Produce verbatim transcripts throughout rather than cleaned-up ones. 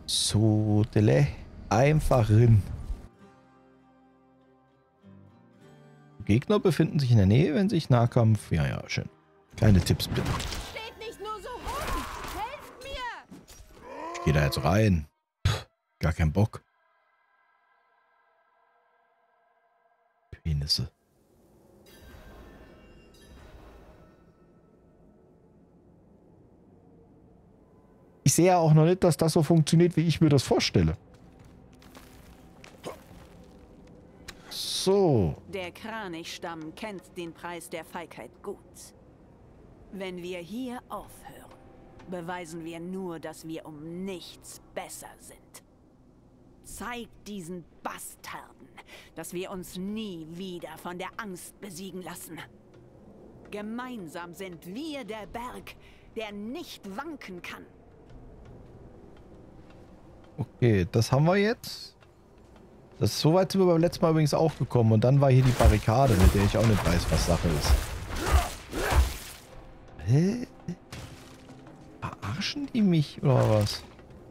So, Dele. Einfach rin. Gegner befinden sich in der Nähe, wenn sich Nahkampf... Ja, ja, schön. Keine Tipps, bitte. Steht nicht nur so rum. Helft mir! Ich gehe da jetzt rein. Pff, gar kein Bock. Penisse. Ich sehe ja auch noch nicht, dass das so funktioniert, wie ich mir das vorstelle. So. Der Kranichstamm kennt den Preis der Feigheit gut. Wenn wir hier aufhören, beweisen wir nur, dass wir um nichts besser sind. Zeigt diesen Bastarden, dass wir uns nie wieder von der Angst besiegen lassen. Gemeinsam sind wir der Berg, der nicht wanken kann. Okay, das haben wir jetzt. Das ist so weit sind wir beim letzten Mal übrigens auch gekommen. Und dann war hier die Barrikade, mit der ich auch nicht weiß, was Sache ist. Hä? Verarschen die mich oder was?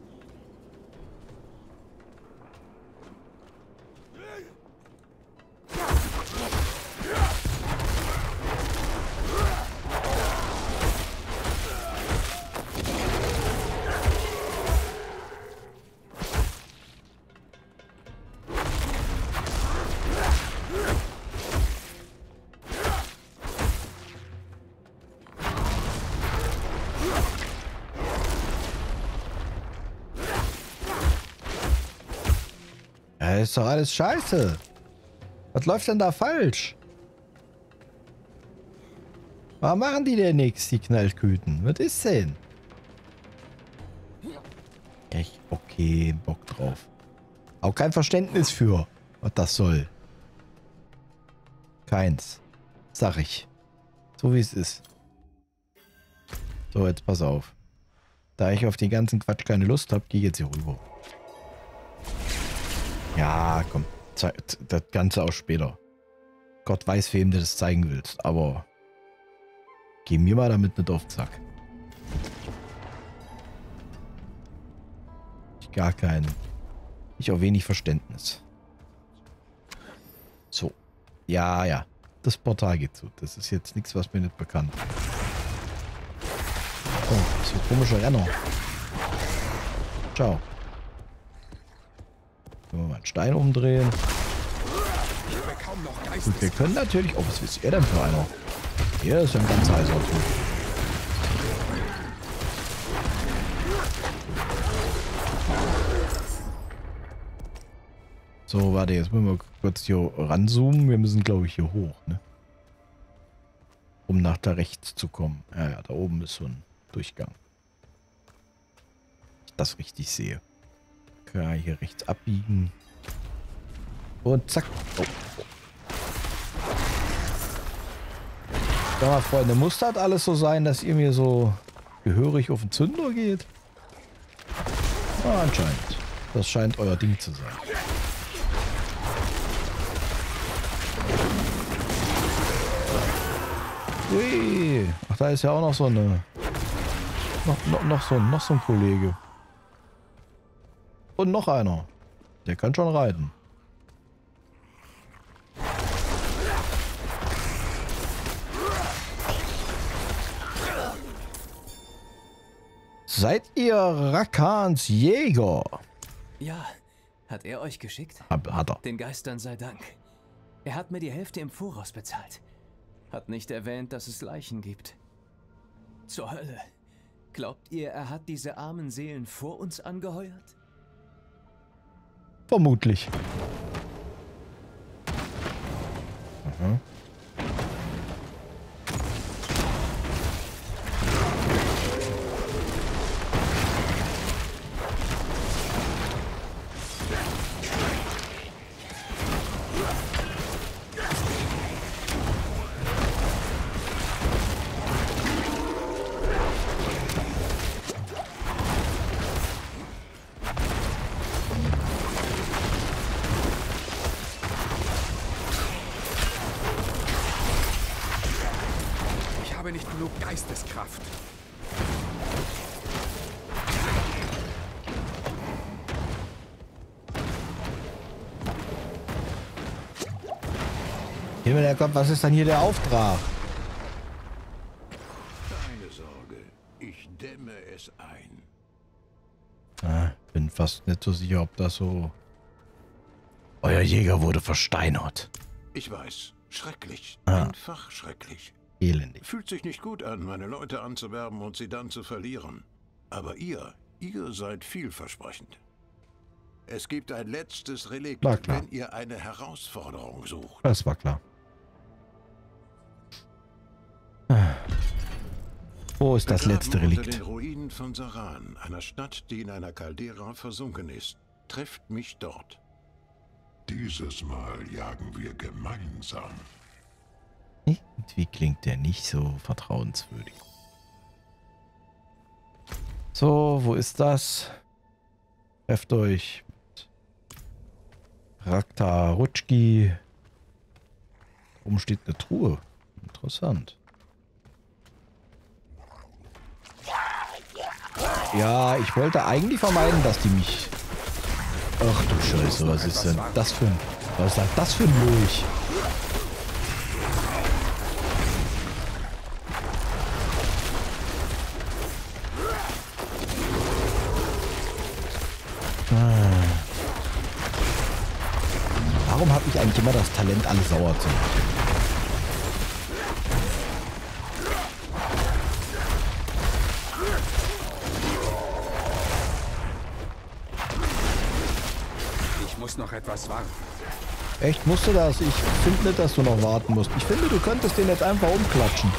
Ja, ist doch alles scheiße. Was läuft denn da falsch? Warum machen die denn nichts, die Knallküten? Was ist denn? Echt? Okay, Bock drauf. Auch kein Verständnis für, was das soll. Keins. Sag ich. So wie es ist. So, jetzt pass auf. Da ich auf den ganzen Quatsch keine Lust habe, gehe ich jetzt hier rüber. Ja, komm. Das Ganze auch später. Gott weiß, wem du das zeigen willst. Aber geh mir mal damit nicht auf den Sack. Ich gar keinen. Ich auch wenig Verständnis. So. Ja, ja. Das Portal geht zu. Das ist jetzt nichts, was mir nicht bekannt ist. Oh, so ein komischer Renner. Ciao. Können wir mal einen Stein umdrehen. Gut, wir können natürlich... Oh, was ist er denn für einer? Der ist ja ein ganz heißer Typ. So, warte, jetzt müssen wir kurz hier ranzoomen. Wir müssen, glaube ich, hier hoch, ne? Um nach da rechts zu kommen. Ja, ja, da oben ist so ein Durchgang. Ich das richtig sehe. Kann ich hier rechts abbiegen. Und zack. Oh. Ja, Freunde, muss das alles so sein, dass ihr mir so gehörig auf den Zünder geht? Ah, anscheinend. Das scheint euer Ding zu sein. Ui. Ach, da ist ja auch noch so eine... Noch, noch, noch, so, noch so ein Kollege. Und noch einer. Der kann schon reiten. Seid ihr Rakans Jäger? Ja, hat er euch geschickt? Hat, hat er. Den Geistern sei Dank. Er hat mir die Hälfte im Voraus bezahlt. Hat nicht erwähnt, dass es Leichen gibt. Zur Hölle. Glaubt ihr, er hat diese armen Seelen vor uns angeheuert? Vermutlich. Mhm. Nicht genug Geisteskraft. Himmel, der Gott, was ist dann hier der Auftrag? Keine Sorge, ich dämme es ein. Ah, bin fast nicht so sicher, ob das so... Euer Jäger wurde versteinert. Ich weiß, schrecklich, Ah. einfach schrecklich. Elendig. Fühlt sich nicht gut an, meine Leute anzuwerben und sie dann zu verlieren. Aber ihr, ihr seid vielversprechend. Es gibt ein letztes Relikt, War klar. wenn ihr eine Herausforderung sucht. Das war klar. Wo ist das letzte Begraben unter Relikt? den Ruinen von Saran, einer Stadt, die in einer Caldera versunken ist. Trefft mich dort. Dieses Mal jagen wir gemeinsam. Irgendwie klingt der nicht so vertrauenswürdig. So, wo ist das? Trefft euch. Rakta Rutschki. Oben steht eine Truhe. Interessant. Ja, ich wollte eigentlich vermeiden, dass die mich... Ach du Scheiße, was ist denn das für ein... Was ist das für ein Lurch? Warum habe ich eigentlich immer das Talent, alles sauer zu machen? Ich muss noch etwas warten. Echt, musst du das? Ich finde nicht, dass du noch warten musst. Ich finde, du könntest den jetzt einfach umklatschen.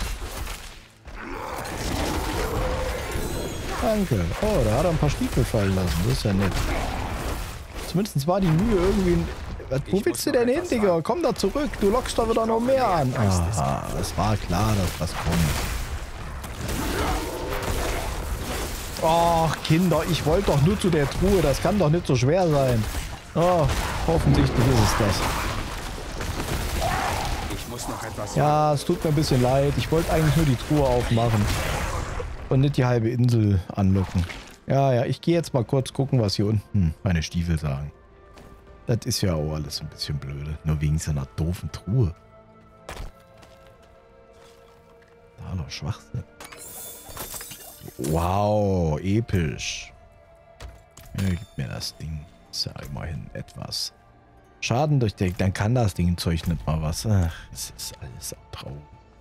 Danke. Oh, da hat er ein paar Stiefel fallen lassen. Das ist ja nett. Zumindest war die Mühe irgendwie... Ein Was, wo Ich willst du muss noch denn hin, etwas Digga? sagen. Komm da zurück. Du lockst doch wieder noch mehr an. Aha, es war klar, dass das kommt. Ach, Kinder, ich wollte doch nur zu der Truhe. Das kann doch nicht so schwer sein. Oh, offensichtlich ist es das. Ich muss noch etwas warten. Ja, es tut mir ein bisschen leid. Ich wollte eigentlich nur die Truhe aufmachen. Und nicht die halbe Insel anlocken. Ja, ja, ich gehe jetzt mal kurz gucken, was hier unten meine Stiefel sagen. Das ist ja auch alles ein bisschen blöde. Nur wegen so einer doofen Truhe. Da noch Schwachsinn. Wow, episch. Ja, gib mir das Ding. Ist ja immerhin etwas. Schaden durch den... Dann kann das Ding Zeug nicht mal was. Ach, es ist alles traurig.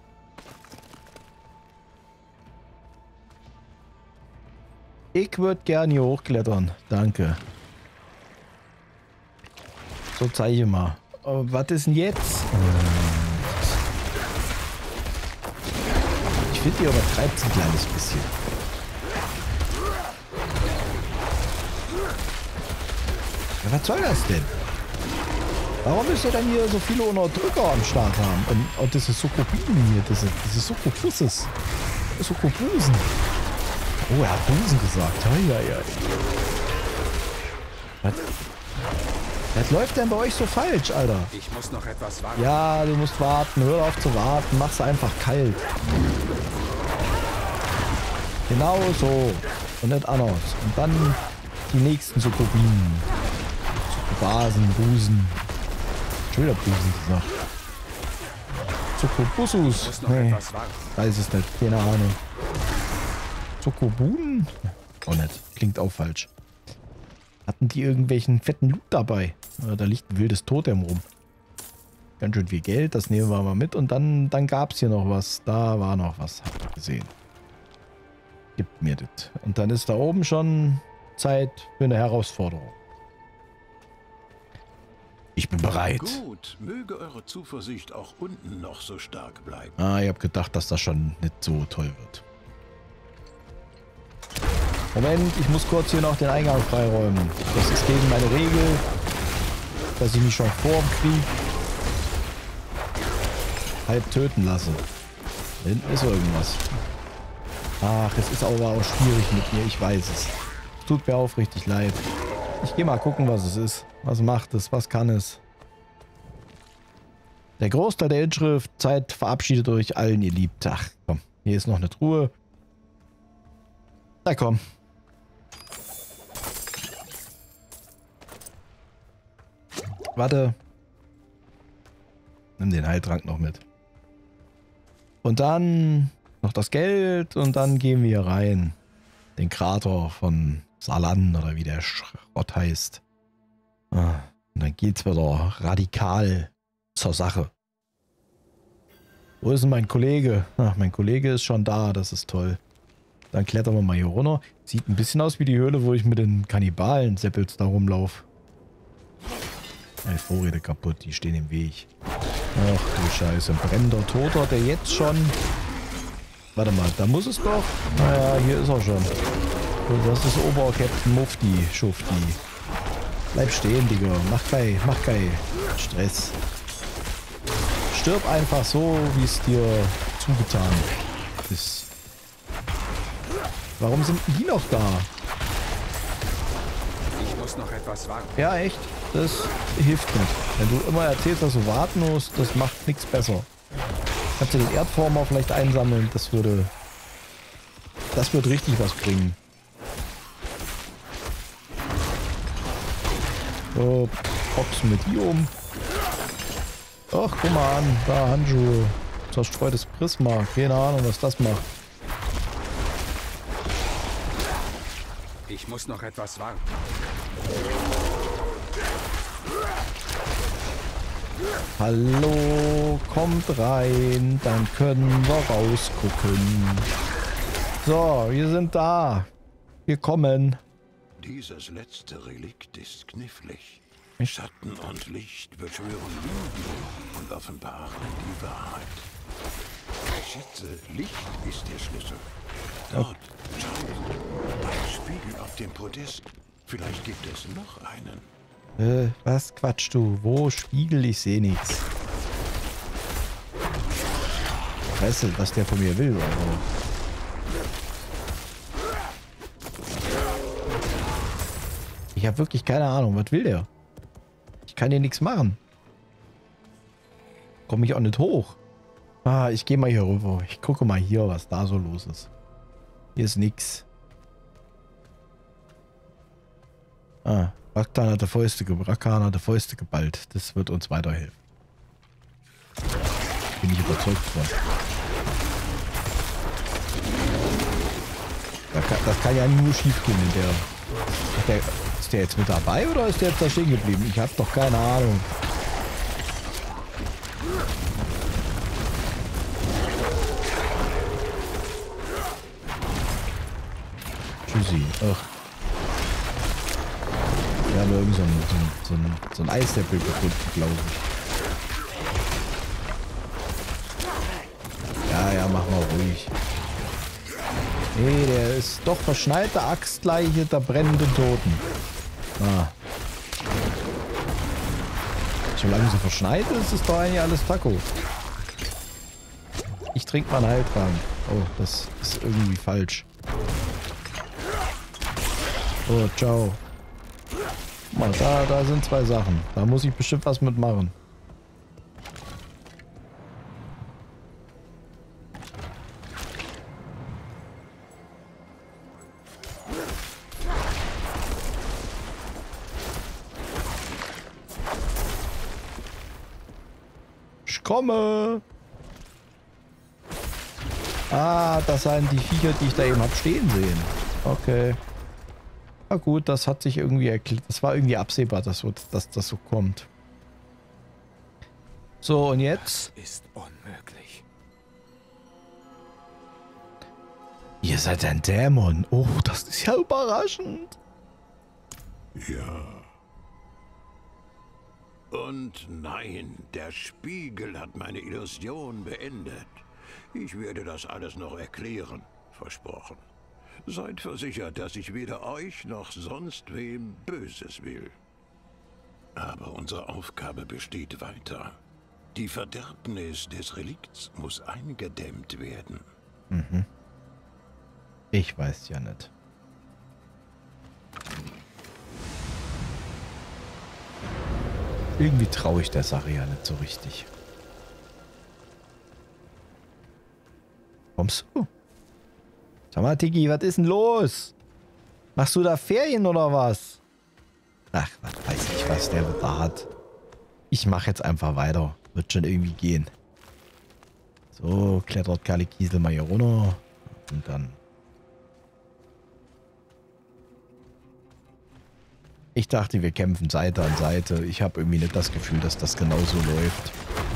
Ich würde gerne hier hochklettern. Danke. So, zeige mal. Oh, was ist denn jetzt? Ich finde, ihr übertreibt es ein kleines bisschen. Ja, was soll das denn? Warum müsst ihr dann hier so viele Unterdrücker am Start haben? Und, und das ist Sokobinen hier. Das ist, das ist Sokobusses. Sokobusen. Oh, er hat Busen gesagt. Ja, ja, ja. Was? Was läuft denn bei euch so falsch, Alter? Ich muss noch etwas warten. Ja, du musst warten. Hör auf zu warten. Mach's einfach kalt. Genau so. Und nicht anders. Und dann die nächsten Sokobinen. Sokobasen, Busen. Schon wieder Busen gesagt. Ich Sokobussus. muss noch Nee, etwas warten. weiß es nicht. Keine Ahnung. Sokobuden? Auch nicht. Klingt auch falsch. Hatten die irgendwelchen fetten Loot dabei? Ja, da liegt ein wildes Totem rum. Ganz schön viel Geld, das nehmen wir mal mit. Und dann, dann gab es hier noch was. Da war noch was, habt ihr gesehen. Gibt mir das. Und dann ist da oben schon Zeit für eine Herausforderung. Ich bin bereit. Gut, möge eure Zuversicht auch unten noch so stark bleiben. Ah, ich hab gedacht, dass das schon nicht so toll wird. Moment, ich muss kurz hier noch den Eingang freiräumen. Das ist gegen meine Regel, dass ich mich schon vor dem Krieg halb töten lasse. Da hinten ist irgendwas. Ach, es ist aber auch schwierig mit mir, ich weiß es. Es tut mir aufrichtig leid. Ich gehe mal gucken, was es ist. Was macht es? Was kann es? Der Großteil der Inschrift, Zeit verabschiedet euch allen, ihr Liebt. Ach, komm. Hier ist noch eine Truhe. Na komm. Warte. Nimm den Heiltrank noch mit. Und dann noch das Geld und dann gehen wir hier rein. Den Krater von Salan oder wie der Schrott heißt. Und dann geht's wieder radikal zur Sache. Wo ist denn mein Kollege? Ach, mein Kollege ist schon da, das ist toll. Dann klettern wir mal hier runter. Sieht ein bisschen aus wie die Höhle, wo ich mit den Kannibalen-Seppels da rumlaufe. Meine Vorräte kaputt, die stehen im Weg. Ach du Scheiße, ein brennender Toter, der jetzt schon... Warte mal, da muss es doch... Naja, hier ist er schon. Und das ist Oberkapitän Mufti, Schufti. Bleib stehen, Digga. Mach geil, mach geil. Stress. Stirb einfach so, wie es dir zugetan ist. Warum sind die noch da? Ich muss noch etwas warten. Ja, echt. Das hilft nicht. Wenn du immer erzählst, dass du warten musst, das macht nichts besser. Kannst du den Erdformer vielleicht einsammeln? Das würde... Das wird richtig was bringen. So, boxen mit die um. Ach, guck mal an. Da, Handschuhe. Zerstreutes Prisma. Keine Ahnung, was das macht. Ich muss noch etwas warten. Hallo, kommt rein. Dann können wir rausgucken. So, wir sind da. Wir kommen. Dieses letzte Relikt ist knifflig. Echt? Schatten und Licht beschwören Lügen und offenbaren die Wahrheit. Ich schätze, Licht ist der Schlüssel. Dort, schau, ein Spiegel auf dem Podest. Vielleicht gibt es noch einen. Äh, was quatschst du? Wo Spiegel? Ich sehe nichts. Ich weiß nicht, was der von mir will, aber... Ich habe wirklich keine Ahnung. Was will der? Ich kann hier nichts machen. Komme ich auch nicht hoch. Ah, ich gehe mal hier rüber. Ich gucke mal hier, was da so los ist. Hier ist nix. Ah, Rakan hat die Fäuste, ge Rakan hat die Fäuste geballt. Das wird uns weiterhelfen. Bin ich überzeugt von. Das kann, das kann ja nur schief gehen in der... Ist der, ist der jetzt mit dabei oder ist der jetzt da stehen geblieben? Ich habe doch keine Ahnung. Tschüssi. Ach. Wir haben irgend so ein, so ein, so ein Eisdeppel gefunden, glaube ich. Ja, ja, mach mal ruhig. Nee, der ist doch verschneite Axtleiche der brennenden Toten. Ah. Solange sie verschneit ist, ist doch eigentlich alles Taco. Ich trinke mal einen Heiltrank. Oh, das ist irgendwie falsch. Oh, ciao. Mal, da, da sind zwei Sachen. Da muss ich bestimmt was mitmachen. Ich komme. Ah, das sind die Viecher, die ich da eben hab stehen sehen. Okay. Na gut, das hat sich irgendwie erklärt. Das war irgendwie absehbar, dass, dass das so kommt. So, und jetzt? Das ist unmöglich. Ihr seid ein Dämon. Oh, das ist ja überraschend. Ja. Und nein, der Spiegel hat meine Illusion beendet. Ich werde das alles noch erklären, versprochen. Seid versichert, dass ich weder euch noch sonst wem Böses will. Aber unsere Aufgabe besteht weiter. Die Verderbnis des Relikts muss eingedämmt werden. Mhm. Ich weiß ja nicht. Irgendwie traue ich der Sache ja nicht so richtig. Kommst du? Sag mal, Tiki, was ist denn los? Machst du da Ferien oder was? Ach, was weiß ich, was der da hat. Ich mache jetzt einfach weiter. Wird schon irgendwie gehen. So, klettert Kalle Kiesel mal hier runter. Und dann... Ich dachte, wir kämpfen Seite an Seite. Ich habe irgendwie nicht das Gefühl, dass das genauso läuft.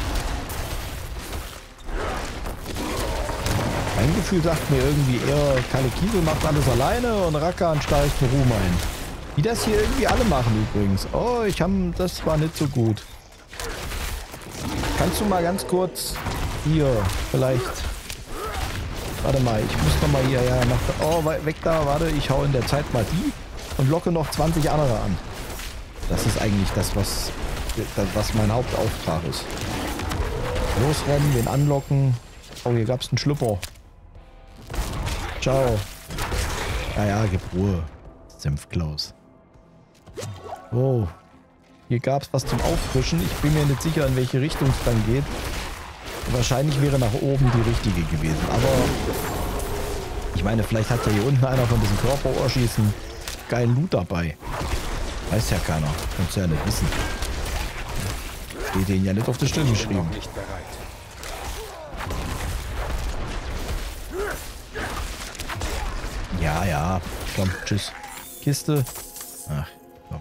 Mein Gefühl sagt mir irgendwie eher, Kalle Kiesel macht alles alleine und Rakan steigt einen Ruhm ein. Die das hier irgendwie alle machen übrigens. Oh, ich hab, das war nicht so gut. Kannst du mal ganz kurz hier vielleicht... Warte mal, ich muss noch mal hier... Ja, mach, oh, weg da, warte, ich hau in der Zeit mal die und locke noch zwanzig andere an. Das ist eigentlich das, was, was mein Hauptauftrag ist. Losrennen, den anlocken. Oh, hier gab es einen Schlüpper. Ciao. Ja, ja, gib Ruhe. Senfklaus. Oh. Hier gab es was zum Auffrischen. Ich bin mir nicht sicher, in welche Richtung es dann geht. Wahrscheinlich wäre nach oben die richtige gewesen. Aber ich meine, vielleicht hat ja hier unten einer von diesen Körper-Orschießen geilen Loot dabei. Weiß ja keiner. Kannst ja nicht wissen. Steht denen ja nicht auf der Stirn geschrieben. Nicht bereit. Ja, ja. Komm, tschüss. Kiste. Ach, komm.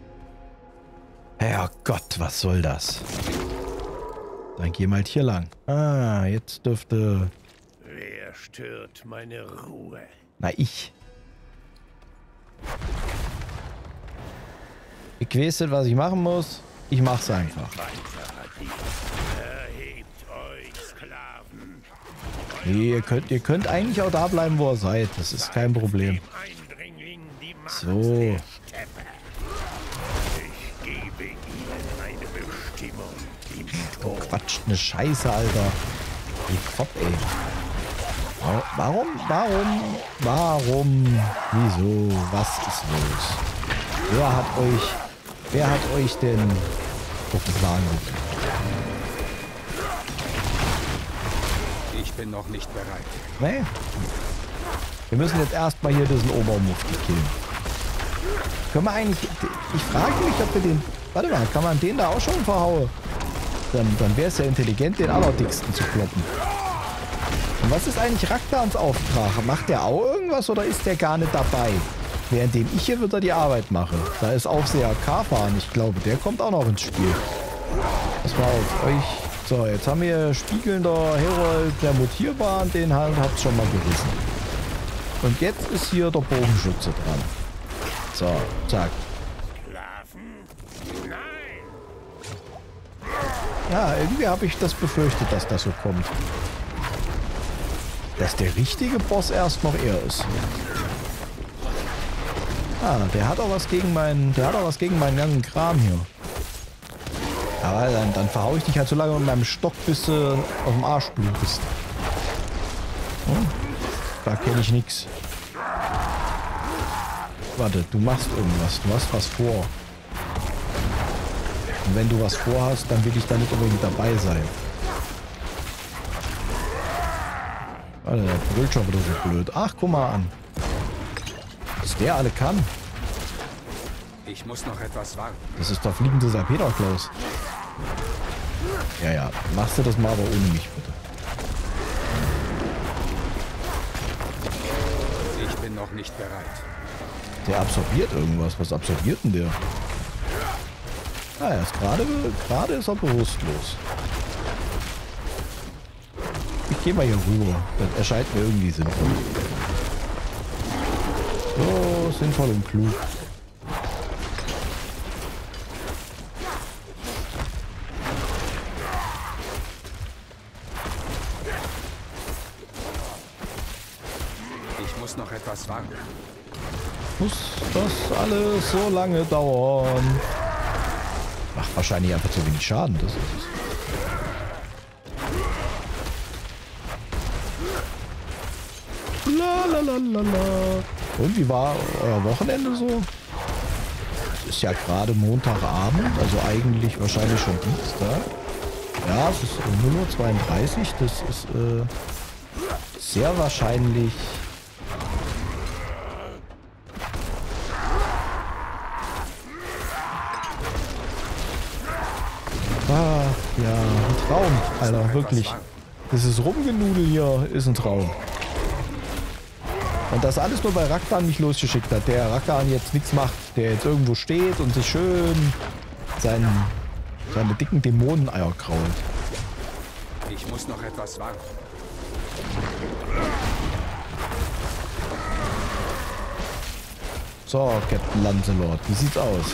Herrgott, was soll das? Dann geh mal hier lang. Ah, jetzt dürfte... Wer stört meine Ruhe? Na, ich. Ich weiß nicht, was ich machen muss. Ich mach's einfach. Erhebt euch, Sklaven. Nee, ihr könnt, ihr könnt eigentlich auch da bleiben, wo ihr seid. Das ist kein Problem. Eindringling die Macht So. der Steppe. Ich gebe ihnen eine Bestimmung im Oh, Tod. Quatsch, eine Scheiße, Alter. Geh fort, ey. Warum? Warum? Warum? Wieso? Was ist los? Wer hat euch... Wer hat euch denn auf den Plan gebracht? Ich bin noch nicht bereit. Nee. Wir müssen jetzt erstmal hier diesen Obermufti killen. Können wir eigentlich... Ich frage mich, ob wir den... Warte mal, kann man den da auch schon verhauen? Dann, dann wäre es ja intelligent, den allerdicksten zu kloppen. Und was ist eigentlich Raktans Auftrag? Macht der auch irgendwas oder ist der gar nicht dabei? Währenddem ich hier wieder die Arbeit mache. Da ist Aufseher Kafan. Ich glaube, der kommt auch noch ins Spiel. Pass mal auf euch. So, jetzt haben wir spiegelnder Herold der Mutierbahn. Den habt schon mal gerissen. Und jetzt ist hier der Bogenschütze dran. So, zack. Sklaven? Nein! Ja, irgendwie habe ich das befürchtet, dass das so kommt. Dass der richtige Boss erst noch er ist. Ah, der hat auch was gegen meinen, der hat auch was gegen meinen ganzen Kram hier. Aber dann, dann verhau ich dich halt so lange mit meinem Stock, bis du auf dem Arsch blutest. Hm? Da kenne ich nichts. Warte, du machst irgendwas, du hast was vor. Und wenn du was vorhast, dann will ich da nicht unbedingt dabei sein. Warte, der brüllt schon wieder so blöd. Ach, guck mal an. Was der alle kann. Ich muss noch etwas warten. Das ist der fliegende Salpeterklaus. Ja, ja. Machst du das mal, aber ohne mich, bitte. Ich bin noch nicht bereit. Der absorbiert irgendwas. Was absorbiert denn der? Ah, er ist gerade... Gerade ist er bewusstlos. Ich gehe mal hier rüber. Das erscheint mir irgendwie sinnvoll. So, sinnvoll und klug. Ich muss noch etwas warten. Muss das alles so lange dauern? Macht wahrscheinlich einfach zu wenig Schaden, das ist es. Lalalala. Und wie war euer Wochenende so? Es ist ja gerade Montagabend, also eigentlich wahrscheinlich schon Dienstag. Ja, es ist null Uhr zweiunddreißig, das ist äh, sehr wahrscheinlich... Ach, ja, Traum, Alter, wirklich. Dieses Rumgenudel hier ist ein Traum. Und das alles nur, weil Raktan mich losgeschickt hat. Der Raktan jetzt nichts macht. Der jetzt irgendwo steht und sich schön seinen, seine dicken Dämoneneier krault. Ich muss noch etwas warten. So, Captain Lancelot, wie sieht's aus?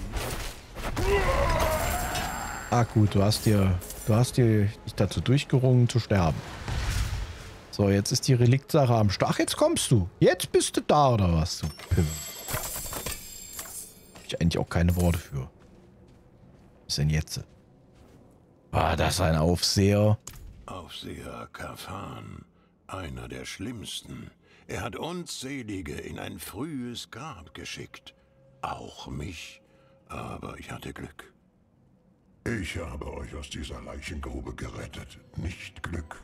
Ah gut, du hast dir, du hast dir dich dazu durchgerungen zu sterben. So, jetzt ist die Reliktsache am Start. Ach, jetzt kommst du. Jetzt bist du da, oder was? Du Pimmel. Hab ich eigentlich auch keine Worte für. Was ist denn jetzt? War das ein Aufseher? Aufseher Kafan, einer der schlimmsten. Er hat unzählige in ein frühes Grab geschickt. Auch mich. Aber ich hatte Glück. Ich habe euch aus dieser Leichengrube gerettet, nicht Glück.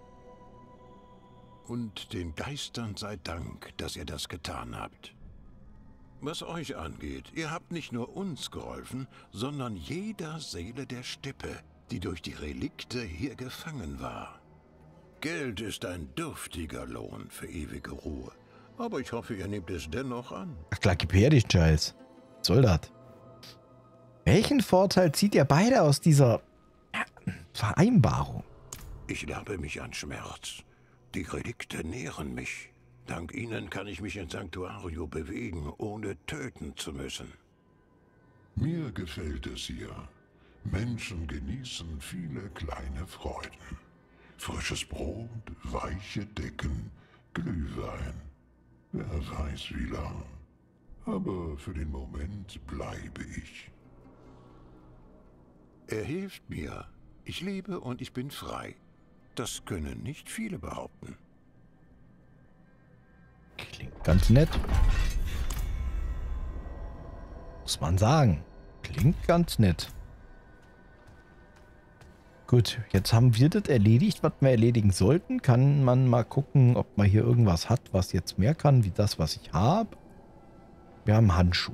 Und den Geistern sei Dank, dass ihr das getan habt. Was euch angeht, ihr habt nicht nur uns geholfen, sondern jeder Seele der Steppe, die durch die Relikte hier gefangen war. Geld ist ein dürftiger Lohn für ewige Ruhe, aber ich hoffe, ihr nehmt es dennoch an. Ach klar, gib her dich, Giles. Was soll das? Welchen Vorteil zieht ihr beide aus dieser Vereinbarung? Ich labe mich an Schmerz. Die Relikte nähren mich. Dank ihnen kann ich mich in Sanctuario bewegen, ohne töten zu müssen. Mir gefällt es hier. Menschen genießen viele kleine Freuden. Frisches Brot, weiche Decken, Glühwein. Wer weiß wie lang. Aber für den Moment bleibe ich. Er hilft mir. Ich lebe und ich bin frei. Das können nicht viele behaupten. Klingt ganz nett. Muss man sagen. Klingt ganz nett. Gut, jetzt haben wir das erledigt, was wir erledigen sollten. Kann man mal gucken, ob man hier irgendwas hat, was jetzt mehr kann, wie das, was ich habe. Wir haben Handschuhe.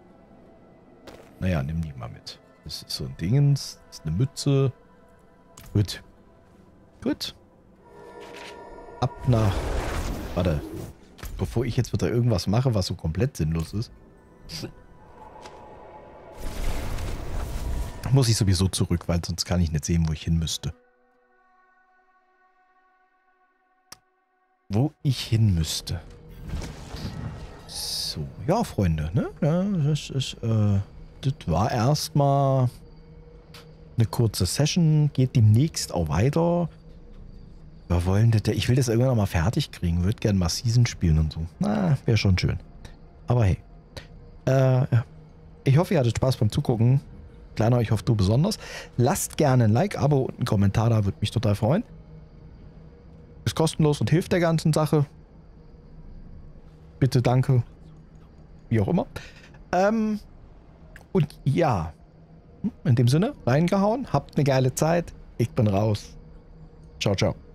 Naja, nimm die mal mit. Das ist so ein Dingens. Das ist eine Mütze. Gut. Gut. Ab nach... Warte. Bevor ich jetzt wieder irgendwas mache, was so komplett sinnlos ist. Muss ich sowieso zurück, weil sonst kann ich nicht sehen, wo ich hin müsste. Wo ich hin müsste. So, ja, Freunde, ne? Ja, das ist, äh, das war erstmal eine kurze Session. Geht demnächst auch weiter. Wir wollen das, ich will das irgendwann noch mal fertig kriegen. Würde gerne mal Season spielen und so. Na, wäre schon schön. Aber hey. Äh, ich hoffe, ihr hattet Spaß beim Zugucken. Kleiner, ich hoffe, du besonders. Lasst gerne ein Like, Abo und einen Kommentar da, würde mich total freuen. Ist kostenlos und hilft der ganzen Sache. Bitte, danke. Wie auch immer. Ähm, und ja, in dem Sinne, reingehauen. Habt eine geile Zeit. Ich bin raus. Ciao, ciao.